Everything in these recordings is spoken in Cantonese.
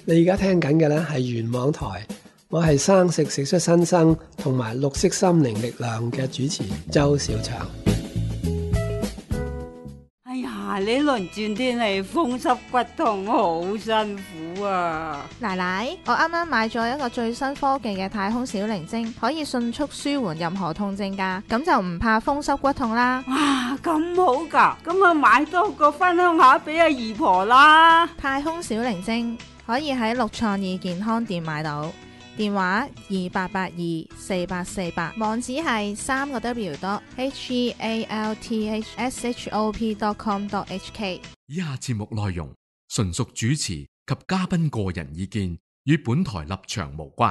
你而家聽緊嘅呢係元網台，我係生食食出新生同埋綠色心靈力量嘅主持周小祥。 哎呀，呢輪轉天氣風濕骨痛，好辛苦啊！ 奶奶，我啱啱買咗一個最新科技嘅太空小靈精，可以迅速舒緩任何痛症㗎，咁就唔怕風濕骨痛啦。 哇，咁好㗎，咁啊買多個分享下俾阿姨婆啦。 太空小靈精可以喺綠創意健康店買到，電話28824848，網址係www.healthshop.com.hk。 以下節目內容純屬主持及嘉賓個人意見，與本台立場無關。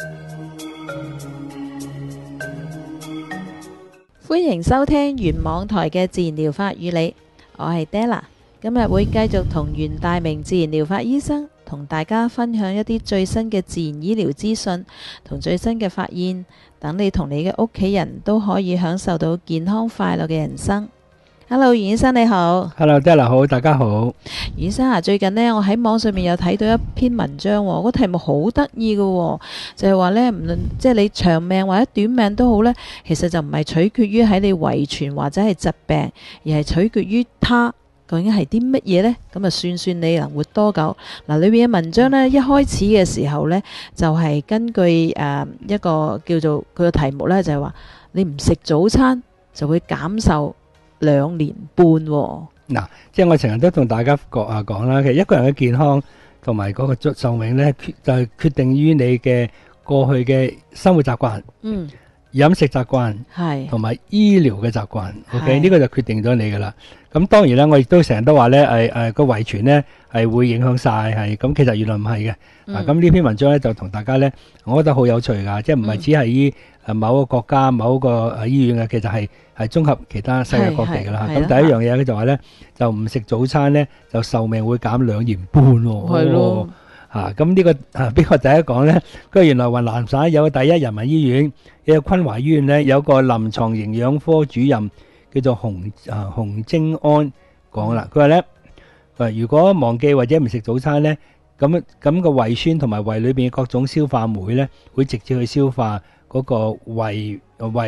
歡迎收聽原網台嘅自然療法與你，我係 Della， 今日會繼續同袁大明自然療法醫生同大家分享一啲最新嘅自然醫療資訊同最新嘅發現，等你同你嘅屋企人都可以享受到健康快樂嘅人生。Hello， 袁醫生你好。 Hello， Della 好，大家好。 袁醫生啊，最近呢，我喺網上面有睇到一篇文章，個題目好得意嘅，就係話呢，唔論即係你長命或者短命都好呢，其實就唔係取決於喺你遺傳或者係疾病，而係取決於它究竟係啲乜嘢呢？咁啊，算你能活多久？嗱，裏邊嘅文章呢，一開始嘅時候呢，就係根據一個叫做佢嘅題目呢，就係話你唔食早餐就會減壽2年半。 嗱，即係我成日都同大家講啦，其實一個人嘅健康同埋嗰個壽命呢，就係決定於你嘅過去嘅生活習慣。飲食習慣係同埋醫療嘅習慣 ，OK 呢個就決定咗你噶啦。咁當然啦，我亦都成日都話咧，個遺傳咧係會影響晒，係咁其實原來唔係嘅。咁呢篇文章咧就同大家咧，我覺得好有趣噶，即係唔係只係於某個國家、某個醫院嘅，其實係綜合其他世界各地噶啦。咁第一樣嘢咧就話咧，就唔食早餐咧，就壽命會減2年半喎。係咯。咁呢個邊個第一講咧？佢原來雲南省有個第一人民醫院，有個昆華醫院咧，有個臨床營養科主任叫做洪貞安講啦。佢話咧，如果忘記或者唔食早餐咧，咁個胃酸同埋胃裏邊各種消化酶咧，會直接去消化嗰個胃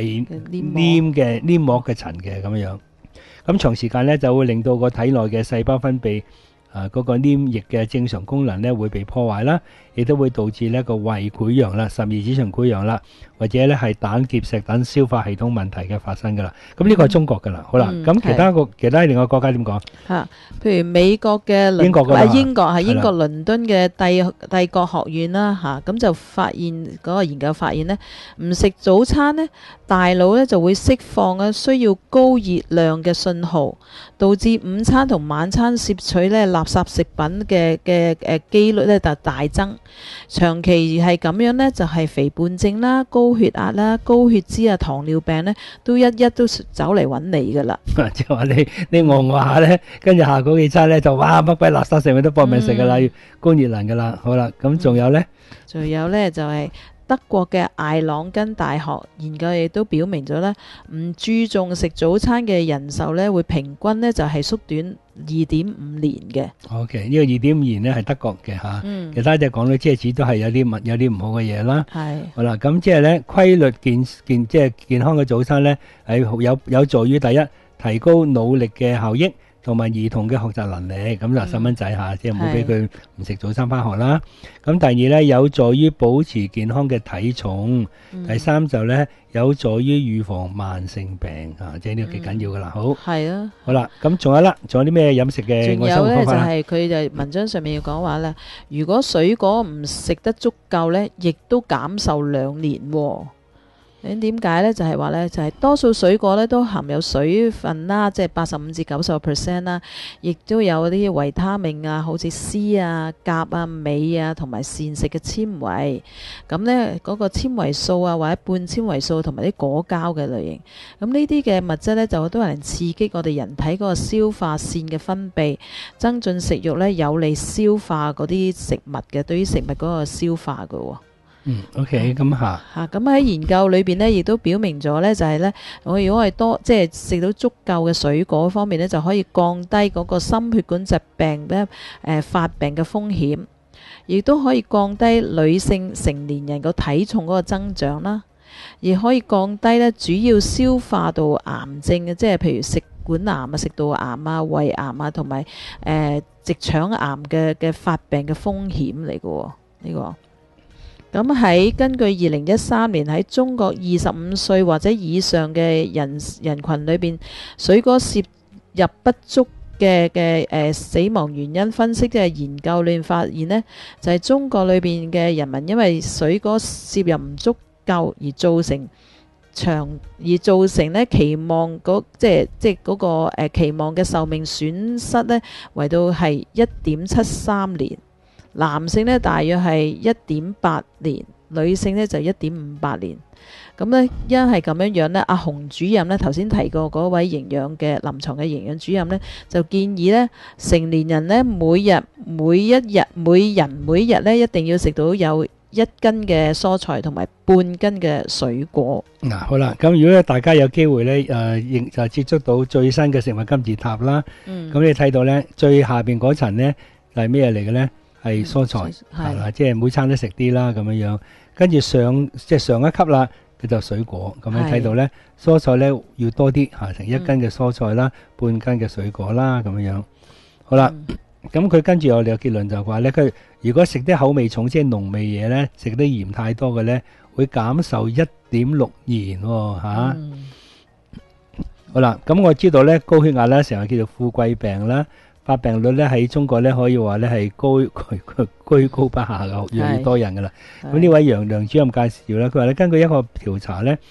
黏膜嘅塵嘅咁樣。咁長時間咧就會令到個體內嘅細胞分泌嗰個黏液嘅正常功能咧會被破壞啦，亦都會導致呢個胃潰瘍啦、十二指腸潰瘍啦，或者咧係膽結石等消化系統問題嘅發生噶啦。咁呢個係中國噶啦，好啦，咁其他另外國家點講？ 譬如美國嘅英國倫敦嘅帝國學院啦，咁就發現嗰個研究發現呢，唔食早餐呢，大腦咧就會釋放需要高熱量嘅信號，導致午餐同晚餐攝取咧垃圾食品嘅機率咧就大增。長期係咁樣呢，就係肥胖症啦、高血壓啦、高血脂啊、糖尿病呢，都一都走嚟揾你噶啦。 即係話你餓下呢，跟住下嗰幾餐呢，就哇乜鬼垃圾食物都搏命食噶啦，要高熱能噶啦。好啦，咁仲有呢？ 仲有呢，就係德國嘅艾朗根大學研究亦都表明咗呢，唔注重食早餐嘅人壽呢，會平均呢就係縮短2.5年嘅。OK， 呢個2.5年呢係德國嘅嚇，其他就講到即係只都係有啲唔好嘅嘢啦。係好啦，咁即係呢規律即係健康嘅早餐呢，係有助於第一提高腦力嘅效益，同埋兒童嘅學習能力。咁就細蚊仔嚇，即係唔好俾佢唔食早餐返學啦。咁第二呢，有助於保持健康嘅體重。第三就呢，有助於預防慢性病啊，即係呢個幾緊要噶啦。好係啊，好啦，咁仲有啲咩飲食嘅愛生活方法？仲有呢，就係佢就文章上面要講話呢，如果水果唔食得足夠呢，亦都減壽2年喎。點解呢？就係話呢，就係多數水果呢都含有水分啦，即係85至90% 啦，亦都有啲維他命啊，好似 C 啊、鉀啊、鎂啊，同埋膳食嘅纖維。咁呢嗰個纖維素啊，或者半纖維素同埋啲果膠嘅類型，咁呢啲嘅物質呢，就都係能刺激我哋人體嗰個消化腺嘅分泌，增進食慾呢，有利消化嗰啲食物嘅，對於食物嗰個消化嘅喎。OK， 咁咁喺研究裏邊呢，亦都表明咗呢，就係呢，如果係多即係食到足夠嘅水果方面呢，就可以降低嗰個心血管疾病呢發病嘅風險。 亦都可以降低女性成年人個體重嗰個增長啦，亦可以降低咧主要消化道癌症嘅，即係譬如食管癌啊、食道癌啊、胃癌啊，同埋直腸癌嘅發病嘅風險嚟嘅喎呢個。咁根據2013年喺中國25歲或者以上嘅人群裏邊，水果攝入不足嘅死亡原因分析嘅研究裏面發現呢，就係中國裏邊嘅人民因為水果攝入唔足夠而造成呢期望即係嗰個期望嘅壽命損失呢，為到係1.73年。男性呢大約係1.8年，女性呢就1.58年。咁呢，因係咁樣呢，阿洪主任呢頭先提過嗰位臨床嘅營養主任呢，就建議呢成年人呢每人每日呢一定要食到有1斤嘅蔬菜同埋半斤嘅水果。 好啦，咁如果大家有機會呢，就接觸到最新嘅食物金字塔啦，咁你睇到呢最下邊嗰層呢係咩嚟嘅呢？係蔬菜，係啦，即係每餐都食啲啦咁樣樣。跟住上一級啦，佢就水果。咁樣睇到咧，蔬菜咧要多啲嚇，成1斤嘅蔬菜啦，半斤嘅水果啦咁樣樣。好啦，咁佢跟住我哋嘅結論就話咧，佢如果食啲口味重，即係濃味嘢咧，食啲鹽太多嘅咧，會減壽1.6年喎嚇。好啦，咁我知道咧，高血壓咧成日叫做富貴病啦。發病率咧喺中國咧可以話咧係居高不下嘅，越嚟越多人噶啦。咁呢位楊梁主任介紹咧，佢話咧根據一個調查咧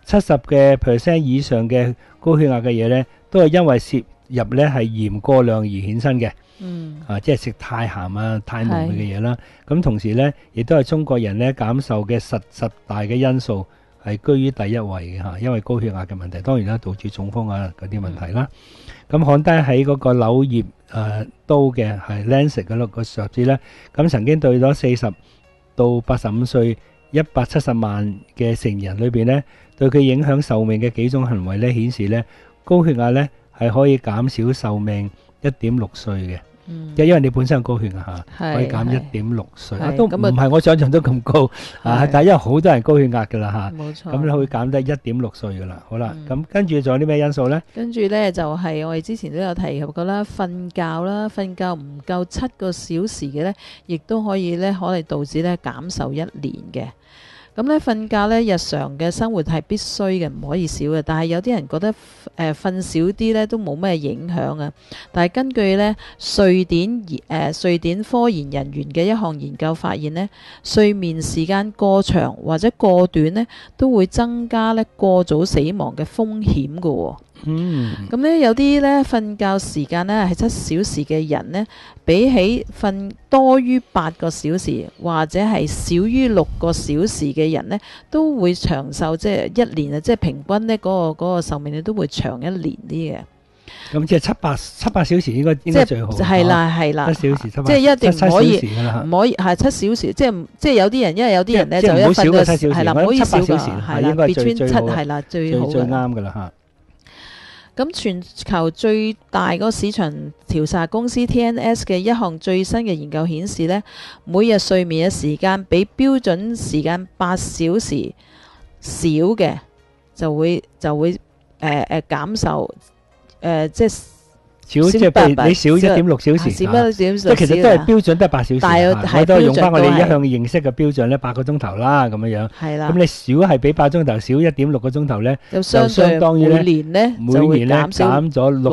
，70% 以上嘅高血壓嘅嘢咧，都係因為攝入咧係鹽過量而衍生嘅。即係食太鹹啊、太濃嘅嘢啦。咁同時咧，亦都係中國人咧減壽嘅十大嘅因素係居於第一位嘅嚇，因為高血壓嘅問題，當然啦導致中風啊嗰啲問題啦。咁看低喺嗰個柳葉刀嘅係 Lancet 嗰個雜誌咧，咁曾經對咗40到85歲170萬嘅成人裏邊咧，對佢影響壽命嘅幾種行為咧，顯示咧高血壓咧係可以減少壽命1.6歲嘅。即係因為你本身有高血壓可以減1.6歲，都唔係我想象都咁高但係因為好多人高血壓噶啦冇錯， 咁你會減低1.6歲噶啦。好啦，咁跟住仲有啲咩因素呢？ 跟住呢就係我哋之前都有提及過啦，瞓覺唔夠7個小時嘅呢，亦都可以呢可能導致呢減壽1年嘅。咁咧瞓覺咧，日常嘅生活係必須嘅，唔可以少嘅。但係有啲人覺得瞓少啲咧都冇咩影響啊。但係根據咧瑞典科研人員嘅一項研究發現呢，睡眠時間過長或者過短呢，都會增加咧過早死亡嘅風險㗎喎。咁咧有啲咧瞓覺時間咧係7小時嘅人呢，比起瞓多於8個小時或者係少於6個小時嘅人呢，都會長壽，即係1年啊，即係平均呢嗰個壽命都會長1年啲嘅。咁即係七八小時應該最好。 係啦 ，7小時即係一定唔可以係7小時，即係有啲人，因為有啲人咧就一瞓到係啦，唔可以少㗎，係啦，between 7係啦，最好嘅， 最啱㗎啦嚇。 咁全球最大嗰個市場調查公司 TNS 嘅一項最新嘅研究顯示呢，每日睡眠嘅時間比標準時間8小時少嘅就會減壽即係即係譬如你少1.6小時，即係其實都係標準都係8小時，我都係用翻我哋一向認識嘅標準咧8個鐘頭啦咁樣樣。係啦，咁你少係比8鐘頭少1.6個鐘頭咧，就相當於每年咧減咗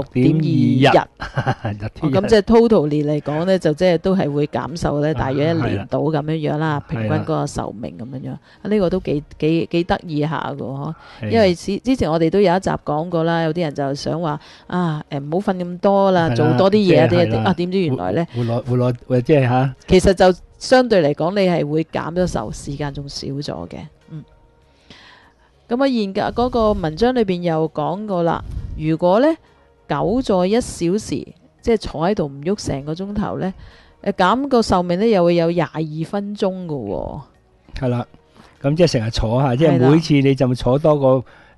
6.2日。 咁即係 total 年嚟講咧，就即係都係會減壽咧，大約1年到咁樣樣啦，平均嗰個壽命咁樣樣。呢個都幾得意下㗎嗬，因為之前我哋都有一集講過啦，有啲人就想話唔好瞓咁多啦，做多啲嘢點知原來咧會即係嚇， 其實就相對嚟講，你係會減咗壽，時間仲少咗嘅。咁研究嗰個文章裏邊又講過啦，如果咧久坐1小時，即係坐喺度唔喐成個鐘頭咧，減個壽命咧又會有22分鐘㗎喎。 係啦，咁即係成日坐下，即係每次你就坐多個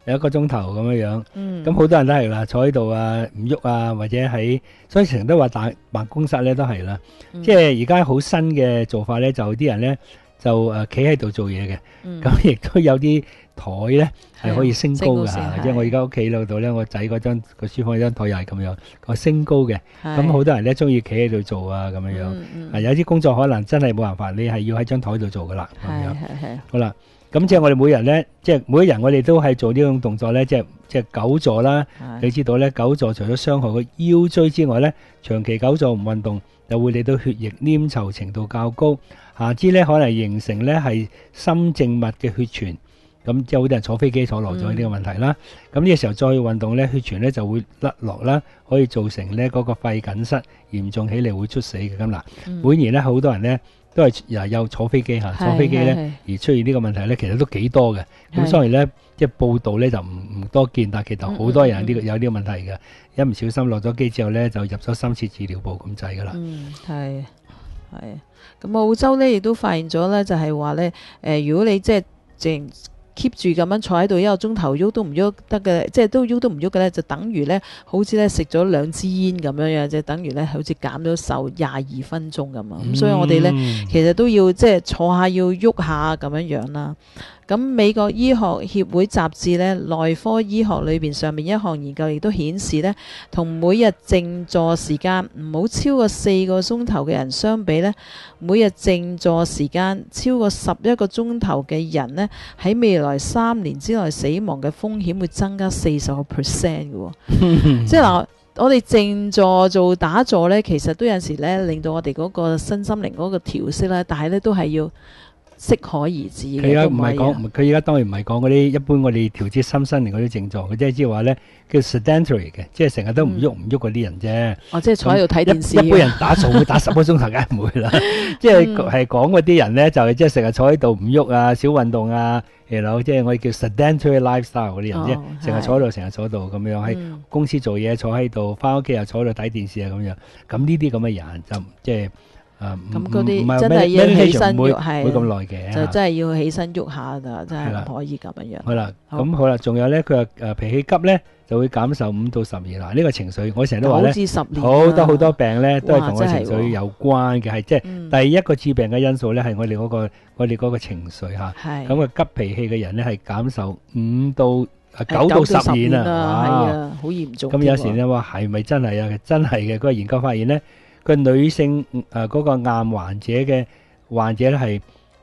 有1個鐘頭咁樣樣。咁好多人都係啦，坐喺度啊，唔喐啊，或者所以成日都話辦公室咧都係啦。即係而家好新嘅做法咧，就啲人咧就企喺度做嘢嘅。咁亦都有啲台咧係可以升高㗎，即係我而家屋企嗰度咧，我仔嗰張個書房嗰張台又係咁樣個升高嘅。咁好多人咧中意企喺度做啊，咁樣樣。有啲工作可能真係冇辦法，你係要喺張台度做噶啦。係。好啦，咁即係我哋每日咧，即係每一日我哋都係做呢種動作咧，即係久坐啦。你知道咧，久坐除咗傷害個腰椎之外咧，長期久坐唔運動，就會令到血液黏稠程度較高，下肢咧可能形成咧係深靜脈嘅血栓。咁即係好多人坐飛機坐落咗呢個問題啦。咁呢個時候再運動咧，血栓咧就會甩落啦，可以造成咧嗰個肺梗塞，嚴重起嚟會猝死嘅。咁嗱，每年咧好多人咧都係有坐飛機坐飛機咧而出現呢個問題咧，其實都幾多嘅。咁所以咧即係報道咧就唔多見，但其實好多人有呢個問題嘅。一唔小心落咗機之後咧，就入咗深切治療部咁滯噶啦。 係。咁澳洲咧亦都發現咗咧，就係話咧如果你即係淨keep 住咁樣坐喺度1個鐘頭，喐都唔喐得嘅，即係都喐都唔喐嘅咧，就等於咧好似咧食咗2支煙咁樣樣，即係等於咧好似減咗瘦22分鐘咁啊。咁所以我哋咧其實都要即係坐下要喐下咁樣樣啦。咁美國醫學協會雜誌咧內科醫學裏邊上面一項研究亦都顯示咧，同每日靜坐時間唔好超過4個鐘頭嘅人相比咧，每日靜坐時間超過11個鐘頭嘅人呢，喺未來3年之內死亡嘅風險會增加40%嘅。即係嗱，我哋靜坐做打坐咧，其實都有時咧令到我哋嗰個身心靈嗰個調息咧，但係咧都係要適可而止嘅。佢而家唔係講，佢而家當然唔係講嗰啲一般我哋調節心身靈嗰啲症狀，佢即係話咧叫 sedentary 嘅，即係成日都唔喐嗰啲人啫。即係坐喺度睇電視。一般人打坐會打10個鐘頭，梗係唔會啦。即係講嗰啲人咧，就係即係成日坐喺度唔喐啊，少運動啊，即係我哋叫 sedentary lifestyle 嗰啲人啫，成日坐喺度，成日坐喺度咁樣，喺公司做嘢坐喺度，翻屋企又坐喺度睇電視啊咁樣。咁呢啲咁嘅人就即係。咁嗰啲真係要起身喐，係會咁耐嘅，就真係要起身喐下㗎，真係唔可以咁樣。係啦，咁好啦，仲有咧，佢話脾氣急咧就會減壽5到10年啦。呢個情緒，我成日都話咧，好多病咧都係同個情緒有關嘅，係即係第一個致病嘅因素咧係我哋嗰個情緒嚇。咁個急脾氣嘅人咧係減壽5到9到10年啊，係啊，好嚴重。咁有時咧話係咪真係啊？真係嘅，嗰個研究發現咧。個女性嗰個癌患者咧係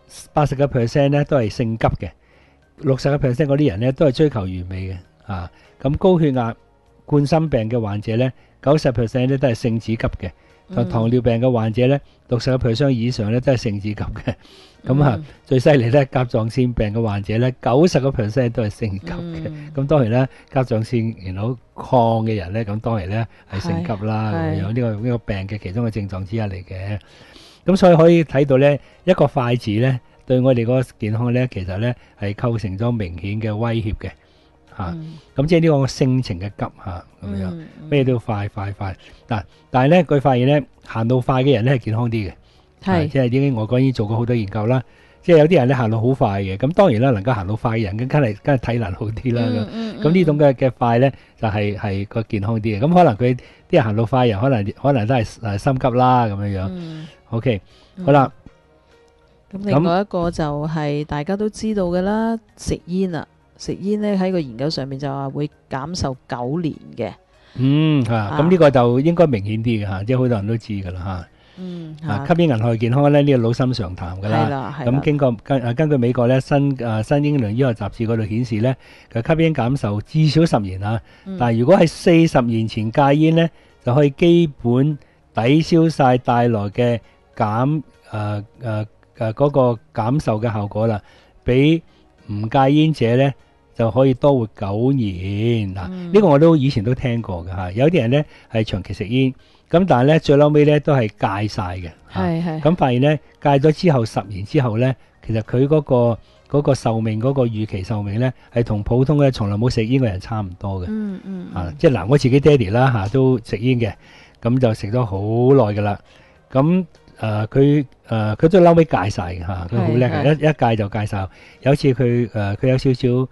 80% 咧都係性急嘅，60% 嗰啲人咧都係追求完美嘅咁高血壓、冠心病嘅患者咧90% 咧都係性子急嘅，糖尿病嘅患者咧60% 以上咧都係性子急嘅。咁最犀利咧，甲狀腺病嘅患者咧90% 都係性急嘅。咁當然啦，甲狀腺好亢嘅人咧，咁當然咧係性急啦，咁樣呢個病嘅其中嘅症狀之一嚟嘅。咁所以可以睇到咧，一個快字咧，對我哋嗰個健康咧，其實咧係構成咗明顯嘅威脅嘅。咁即係呢個性情嘅急咁樣，咩都快。但係咧，佢發現咧，行到快嘅人咧係健康啲嘅。即係已經外國已經做過好多研究啦，即係有啲人咧行到好快嘅，咁當然啦，能夠行到快嘅人，梗係體能好啲啦。咁呢種嘅快咧，就係個健康啲嘅。咁可能佢啲人行到快人，可能都係心急啦咁樣樣。OK，好啦。咁另外一個就係大家都知道嘅啦，食煙啦，食煙咧喺個研究上面就話會減壽9年嘅。咁呢個就應該明顯啲嘅嚇，即係好多人都知㗎啦嚇。吸煙危害健康咧，呢個老生常談噶啦。咁根據美國咧新英倫醫學雜誌嗰度顯示咧，佢吸煙減壽至少10年啊。但係如果係40年前戒煙咧，就可以基本抵消晒帶來嘅嗰個減壽嘅效果啦。比唔戒煙者咧就可以多活9年。呢個我都以前都聽過嘅嚇。有啲人咧係長期食煙。咁但係咧，最嬲尾咧都係戒晒嘅。咁發現咧，戒咗之後10年之後咧，其實佢嗰個壽命嗰個預期壽命咧，係同普通嘅從來冇食煙嘅人差唔多嘅。即係嗱，我自己爹哋啦都食煙嘅，咁就食咗好耐噶啦。咁佢都嬲尾戒晒嘅嚇，佢好叻嘅，一戒就戒晒。有一次佢有少少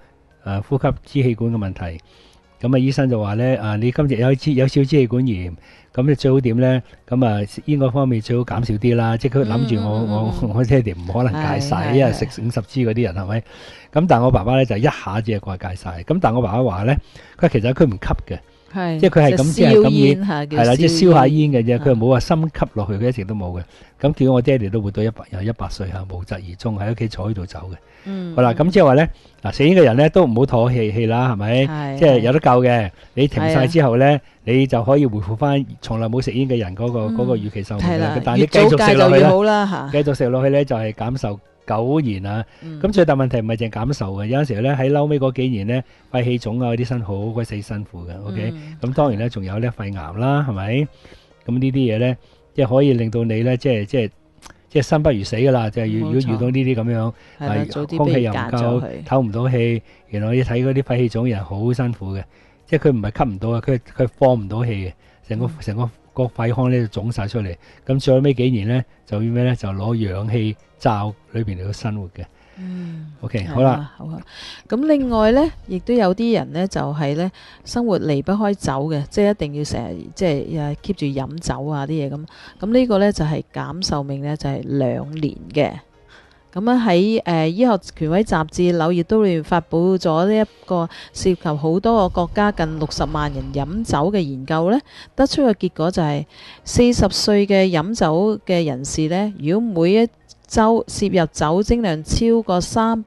呼吸支氣管嘅問題。咁醫生就話咧你今日有少支氣管炎，咁你最好點咧？咁應該方面最好減少啲啦。即係佢諗住我爹哋唔可能戒晒，因為食50支嗰啲人係咪？咁但係我爸爸咧就一下子就過戒晒。咁但係我爸爸話咧，其實佢唔吸嘅。即係佢係咁先係咁煙，係啦，即係燒下煙嘅啫。佢冇話深吸落去，佢一直都冇嘅。咁叫我爹哋都活到100歲無疾而終，喺屋企坐喺度走嘅。好啦，咁即係話咧，食煙嘅人咧都唔好妥氣啦，係咪？即係有得救嘅。你停晒之後咧，你就可以回復翻從來冇食煙嘅人嗰個預期壽命。但係你繼續食落去咧，繼續食落去咧就係減壽9年啊。咁最大問題唔係淨係減壽嘅，有陣時咧喺嬲尾嗰幾年咧，肺氣腫啊嗰啲身好鬼死辛苦嘅。OK，咁當然咧仲有咧肺癌啦，係咪？咁呢啲嘢咧，即係可以令到你咧，即係生不如死噶啦。即係如果遇到呢啲咁樣，空氣又唔夠，唞唔到氣，原來你睇嗰啲肺氣腫嘅人好辛苦嘅，即係佢唔係吸唔到啊，佢放唔到氣嘅，成個肺腔咧就腫晒出嚟。咁最後尾幾年咧就要咩咧？就攞氧氣罩裏邊嚟到生活嘅。OK， 好啦，好啊。 咁另外咧，亦都有啲人咧就係咧生活離不開酒嘅，即係一定要成日即係 keep 住飲酒啊啲嘢咁。咁呢個咧就係減壽命咧就係2年嘅。咁樣喺醫學權威雜誌《柳葉刀》裏面發布咗呢一個涉及好多個國家近60萬人飲酒嘅研究咧，得出嘅結果就係40歲嘅飲酒嘅人士咧，如果每一周攝入酒精量超過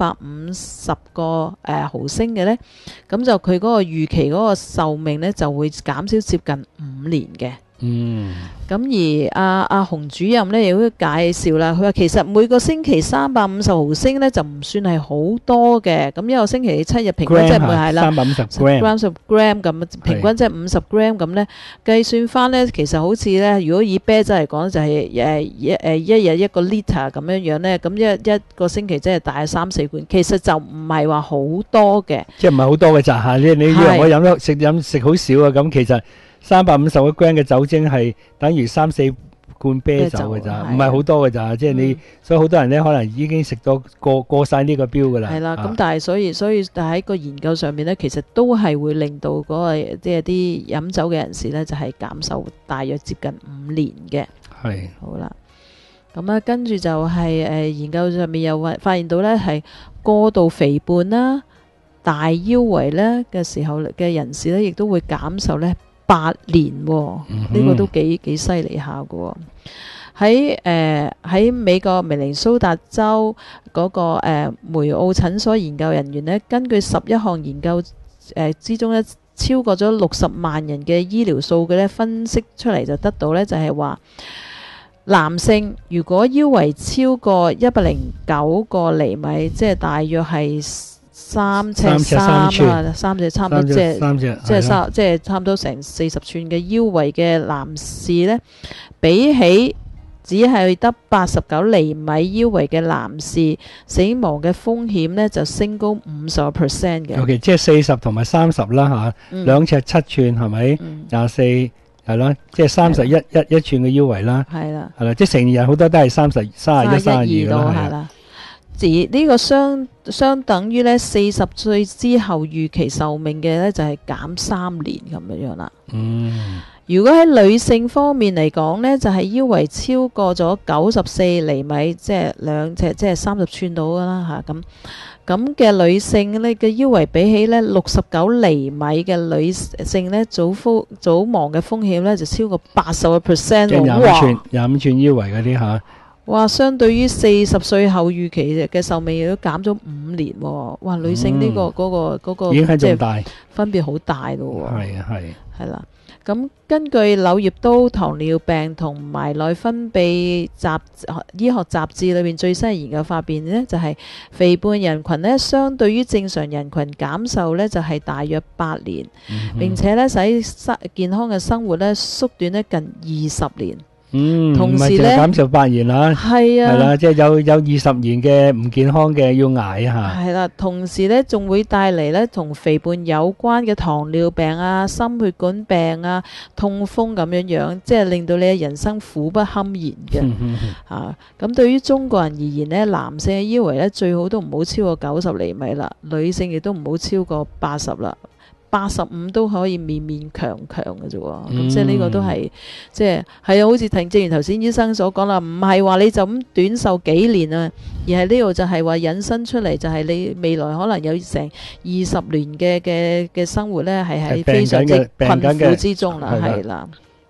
350個毫升嘅呢，咁就佢嗰個預期嗰個壽命呢就會減少接近5年嘅。咁而阿洪主任呢亦都介紹啦，佢話其實每個星期350毫升呢就唔算係好多嘅，咁一個星期7日平均即係咪係啦350 gram 咁，平均即係50 gram 咁呢，計算翻呢，其實好似呢，如果以啤酒嚟講就係一日1個 liter 咁樣呢，咁一個星期即係大約3-4罐，其實就唔係話好多嘅， 即係唔係好多嘅咋嚇？你以為我食好少啊？咁其實350個 gram 嘅酒精係等於3-4罐啤酒嘅咋，唔係好多嘅咋。即係你，所以好多人咧可能已經食到過晒呢個標噶啦。係啦， 咁但係所以但喺個研究上面咧，其實都係會令到嗰個即係啲飲酒嘅人士咧，就係減壽大約接近5年嘅。係。好啦，咁啊，跟住就係研究上面又發現到咧，係過度肥胖啦、大腰圍咧嘅時候嘅人士咧，亦都會減壽咧8年，呢個都幾犀利下嘅。喺美國明尼蘇達州嗰個梅奧診所研究人員呢，根據11項研究之中呢，超過咗60萬人嘅醫療數據呢，分析出嚟就得到呢，就係話男性如果腰圍超過109個厘米，即係大約係3尺3啊，3尺差唔多，即係差唔多成40寸嘅腰圍嘅男士呢，比起只係得89厘米腰圍嘅男士，死亡嘅風險呢就升高50% 嘅。 OK， 即係40同埋30啦嚇，2尺7寸係咪？24係啦，即係31寸嘅腰圍啦。係啦，係啦，即係成年人好多都係31、32啦。係啦。呢個相等於咧40歲之後預期壽命嘅咧就係減3年咁樣啦。如果喺女性方面嚟講咧，就係腰圍超過咗94厘米，即係2尺，即係30寸到噶啦嚇咁嘅女性咧嘅腰圍比起咧69厘米嘅女性咧早亡嘅風險咧就超過80%。 即係25寸腰圍嗰啲嚇。 哇！相對於40歲後預期嘅壽命亦都減咗5年喎。哇！女性呢個已經係重大分別好大咯喎。 係啊係啦。咁根據柳葉刀糖尿病同埋內分泌醫學雜誌裏面最新研究發現呢，就係肥胖人群呢，相對於正常人群減壽呢，就係大約8年，並且呢使健康嘅生活呢縮短呢近20年。 同時咧減18年啦， 係啊， 係啦，即係有20年嘅唔健康嘅要捱下。 係啦，同時咧仲會帶嚟咧同肥胖有關嘅糖尿病啊、心血管病啊、痛風咁樣，即係令到你嘅人生苦不堪言嘅。咁對於中國人而言咧，男性嘅腰圍咧最好都唔好超過90厘米啦，女性亦都唔好超過80啦。85都可以勉勉強強嘅啫喎，咁即係呢個都係即係係啊，好似正如頭先醫生所講啦，唔係話你就咁短壽幾年啊，而係呢度就係話引申出嚟就係你未來可能有成20年嘅生活咧，係喺非常之困苦之中啦，係啦。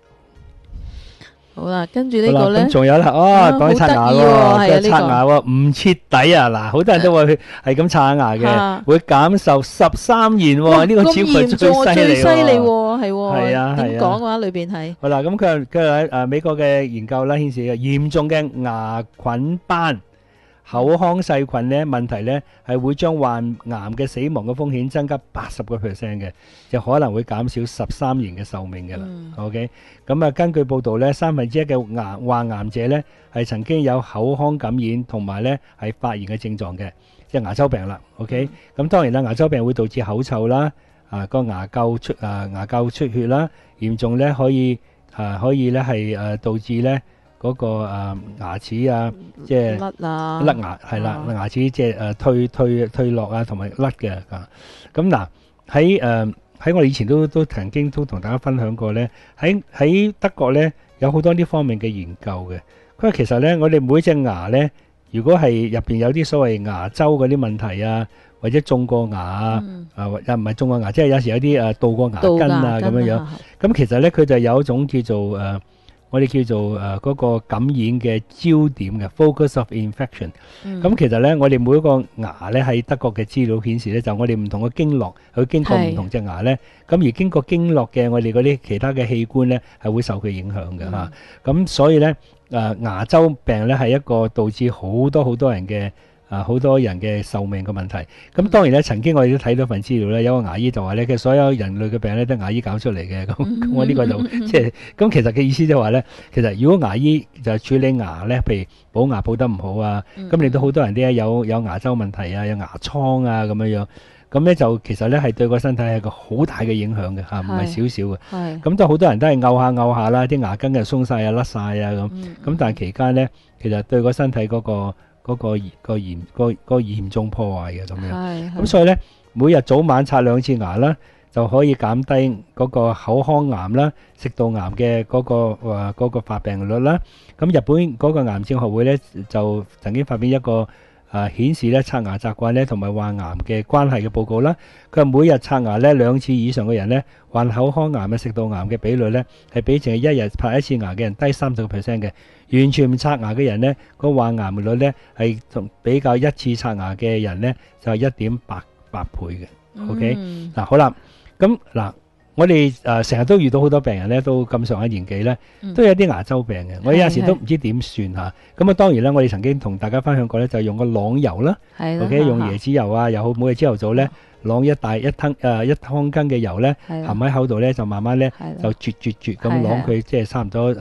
好啦，跟住呢個咧， 仲有啦，講起刷牙喎，刷牙喎，唔徹底啊！嗱，好多人都會係咁刷牙嘅，會減壽13年喎，呢個超過最犀利喎， 係啊，點講嘅話裏邊係。 好啦，咁佢喺美國嘅研究咧顯示，嚴重嘅牙菌斑、口腔細菌咧問題咧，係會將患癌嘅死亡嘅風險增加80%嘅，就可能會減少13年嘅壽命嘅啦。OK， 咁啊，根據報道咧，1/3嘅患癌者咧係曾經有口腔感染同埋咧係發炎嘅症狀嘅，即係牙周病啦。OK，咁當然啦，牙周病會導致口臭啦，個牙垢出血啦，嚴重咧可以咧係導致咧。嗰個牙齒啊，即係甩牙係啦，牙齒即係退落啊，同埋甩嘅咁嗱喺我哋以前都曾經都同大家分享過咧，喺德國咧有好多呢方面嘅研究嘅。佢話其實咧，我哋每隻牙咧，如果係入邊有啲所謂牙周嗰啲問題啊，或者種過牙啊，又唔係種過牙，即係有時有啲倒過牙根啊咁樣。咁其實咧，佢就有一種叫做我哋叫做嗰個感染嘅焦點嘅 focus of infection。咁其實咧，我哋每一個牙咧喺德國嘅資料顯示咧，就我哋唔同嘅經絡佢經過唔同隻牙咧，咁而經過經絡嘅我哋嗰啲其他嘅器官咧係會受佢影響嘅嚇。咁所以咧牙周病咧係一個導致好多人嘅好多人嘅壽命嘅問題。咁當然咧，曾經我哋都睇到份資料咧，有個牙醫就話咧，其實所有人類嘅病咧都係牙醫搞出嚟嘅。咁我呢個就即係咁，其實嘅意思就係話咧，其實如果牙醫就處理牙咧，譬如補牙補得唔好啊，咁令到好多人啲有牙周問題啊，有牙瘡啊咁樣，咁咧就其實咧係對個身體係個好大嘅影響嘅嚇，唔係少少嘅。咁都好多人都係拗下啦，啲牙根就鬆晒啊、甩晒啊咁。咁但係期間咧，其實對個身體嗰個嚴重破壞嘅咁樣，咁所以咧每日早晚刷2次牙啦，就可以減低嗰個口腔癌啦、食道癌嘅嗰個發病率啦。咁日本嗰個癌症學會咧就曾經發表一個顯示咧刷牙習慣咧同埋患癌嘅關係嘅報告啦。佢話每日刷牙咧2次以上嘅人咧，患口腔癌嘅食道癌嘅比率咧係比淨係1日刷1次牙嘅人低30%嘅。完全唔刷牙嘅人咧，個患癌率咧係同比較1次刷牙嘅人咧就係1.88倍嘅。OK，嗱好啦，咁嗱我哋成日都遇到好多病人咧，都咁上下年紀咧，都有啲牙周病嘅。我有時都唔知點算嚇。咁啊當然啦，我哋曾經同大家分享過咧，就係用個朗油啦，OK，用椰子油啊又好，每日朝頭早咧啷一湯羹嘅油咧，含喺口度咧就慢慢咧就啜咁啷佢，即係差唔多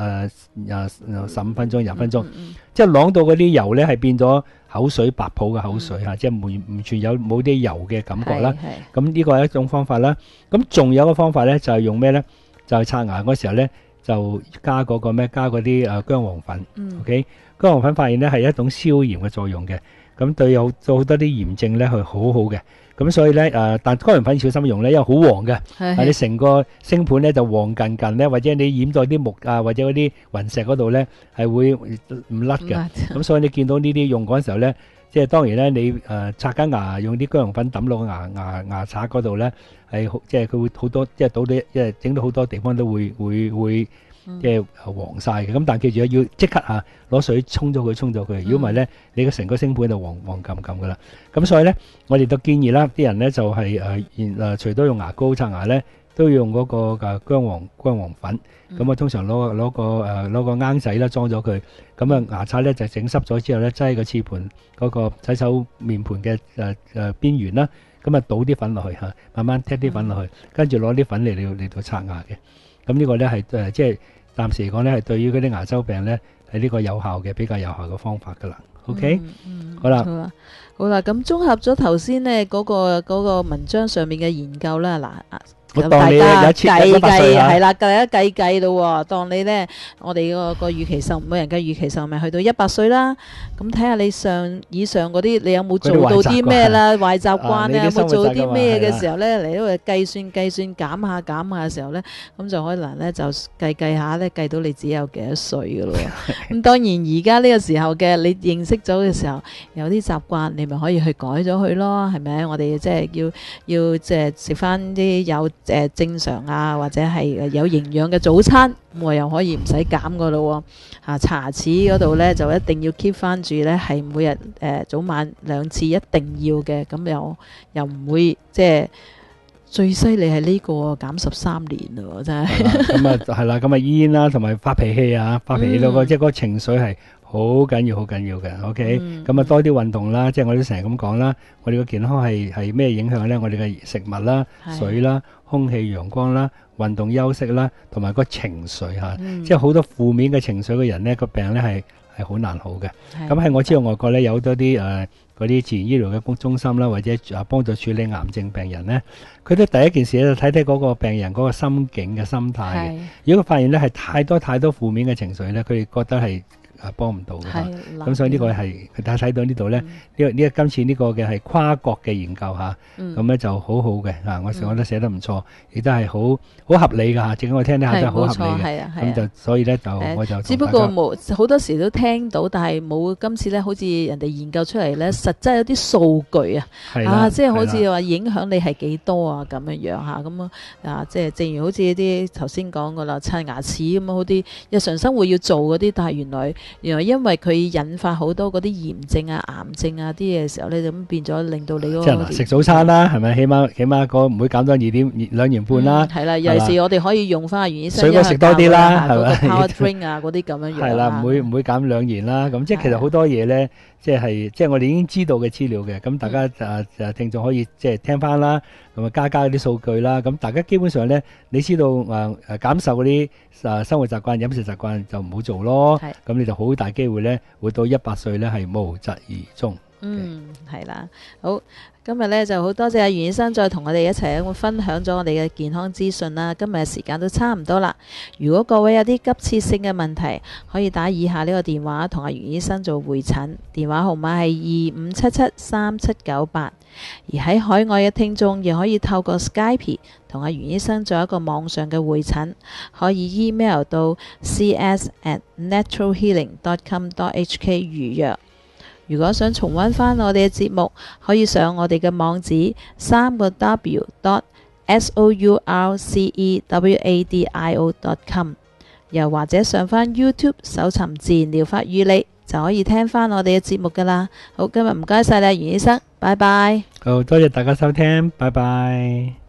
15分鐘、20分鐘，即係啷到嗰啲油咧係變咗口水白泡嘅口水嚇，即係完全有冇啲油嘅感覺啦。咁呢個係一種方法啦。咁仲有一個方法咧，就係用咩咧？就係刷牙嗰時候咧，就加嗰個咩？加嗰啲薑黃粉。OK， 薑黃粉發現咧係一種消炎嘅作用嘅，咁對好多啲炎症咧係好好嘅。咁所以咧但薑黃粉小心用咧，因為好黃嘅，你成個星盤咧就黃近咧，或者你染到啲木啊或者嗰啲雲石嗰度咧係會唔甩嘅。咁所以你見到呢啲用嗰陣時候咧，即係當然咧你刷緊牙用啲薑黃粉抌落個牙刷嗰度咧，係即係佢會好多即係倒到即係整到好多地方都會即係黃晒嘅。咁但係記住要即刻攞水沖咗佢，如果唔係咧，你嘅成個星盤就黃冚噶啦。咁所以咧，我哋都建議啦，啲人咧就係除咗用牙膏刷牙咧，都要用嗰個薑黃粉。咁通常攞個罌仔啦裝咗佢，咁牙刷咧就整濕咗之後咧，擠個廁盤嗰個洗手面盤嘅邊緣啦，咁倒啲粉落去慢慢踢啲粉落去，跟住攞啲粉嚟到刷牙嘅。咁呢個咧係即係暫時嚟講咧係對於嗰啲牙周病咧係呢個有效嘅比較有效嘅方法噶啦。OK，好啦， 好啦，咁綜合咗頭先呢嗰個文章上面嘅研究啦，嗱。 我當你有計係啦，計咯。當你呢，我哋個預期壽，每人嘅預期壽命去到100歲啦。咁睇下你以上嗰啲，你有冇做到啲咩啦？壞習慣咧，有冇做到啲咩嘅時候呢？嚟到計算減下嘅時候呢，咁就可能呢，就計下呢，計到你自己有幾多歲噶咯。咁當然而家呢個時候嘅你認識咗嘅時候，有啲習慣你咪可以去改咗佢咯，係咪？我哋即係要即係食翻啲有正常啊，或者係有營養嘅早餐，咁我又可以唔使減噶咯喎。茶匙嗰度呢，就一定要 keep 翻住呢，係每日早晚2次一定要嘅，咁又唔會即係最犀利係呢個減13年咯，真係。 咁啊係啦，咁啊煙啦，同埋發脾氣啊，發脾氣嗰個即係嗰個情緒係好緊要嘅。OK，咁啊多啲運動啦，即係我哋成日咁講啦，我哋個健康係咩影響呢？我哋嘅食物啦、水啦、空氣、陽光啦、運動休息啦，同埋個情緒嚇，即係好多負面嘅情緒嘅人呢，個病呢係好難好嘅。咁喺我知道外國呢，有好多啲嗰啲自然醫療嘅中心啦，或者幫助處理癌症病人呢，佢都第一件事咧就睇睇嗰個病人嗰個心境嘅心態嘅。如果佢發現呢係太多負面嘅情緒呢，佢哋覺得係幫唔到嘅。咁所以呢個係大家睇到呢度呢，今次呢個嘅係跨國嘅研究嚇，咁呢就好好嘅嚇，我覺得寫得唔錯，亦都係好合理㗎嚇，正我聽呢下都係好合理嘅。咁就所以呢，我就只不過冇好多時都聽到，但係冇今次呢，好似人哋研究出嚟呢，實質有啲數據即係好似話影響你係幾多啊咁樣嚇，咁即係正如好似啲頭先講過啦，刷牙齒咁好啲日常生活要做嗰啲，但係原來因為佢引發好多嗰啲炎症啊、癌症啊啲嘢嘅時候咧，咁變咗令到你嗰個即係食早餐啦，係咪？起碼個唔會減到2點半啦。 係啦，尤其是我哋可以用翻阿袁醫生水果食多啲啦，係咪 ？Power drink 啊，嗰啲咁樣樣。係啦，唔會減2鹽啦。咁即係其實好多嘢咧，即係我哋已經知道嘅資料嘅。咁大家聽眾可以即係聽翻啦，咁啊加啲數據啦。咁大家基本上咧，你知道減瘦嗰啲生活習慣、飲食習慣就唔好做咯。咁你就好大機會咧，活到100歲咧係無疾而終。 係啦，好，今日咧就好多謝阿袁醫生再同我哋一齊分享咗我哋嘅健康資訊啦。今日嘅時間都差唔多啦。如果各位有啲急切性嘅問題，可以打以下呢個電話同阿袁醫生做會診，電話號碼係25773798。而喺海外嘅聽眾亦可以透過 Skype 同阿袁醫生做一個網上嘅會診，可以 email 到 cs@naturalhealing.com.hk 預約。如果想重溫翻我哋嘅節目，可以上我哋嘅網址3w.sourcewadio.com， 又或者上翻 YouTube 搜尋自然療法與你，就可以聽翻我哋嘅節目噶啦。好，今日唔該晒你，袁醫生，拜拜。 好，多謝大家收聽，拜拜。